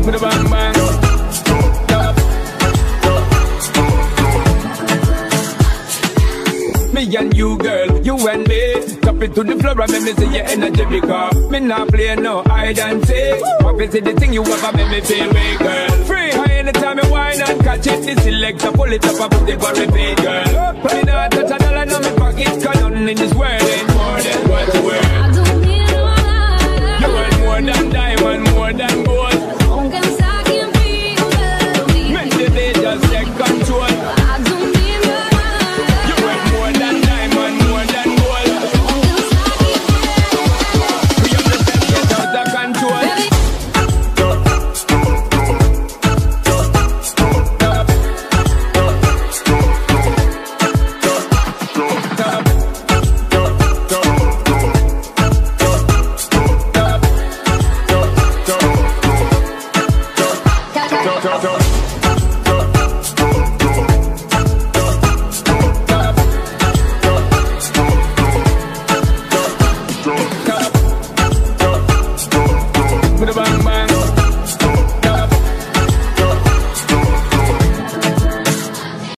with a bang bang. Me and you, girl, you and me. Top it to the floor and make me see your energy because me not play no hide and seek. What is the thing you ever make me feel way, girl? Free high anytime you whine and catch it. This selector pull it up and put it for repeat, girl. Me not touch a dollar in my pocket, cause nothing in this world ain't more than what you worth.